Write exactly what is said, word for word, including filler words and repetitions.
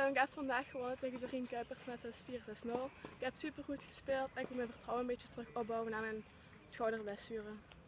Um, ik heb vandaag gewonnen tegen Doreen Kuipers met zes vier zes nul. Ik heb super goed gespeeld en ik wil mijn vertrouwen een beetje terug opbouwen na mijn schouderblessure.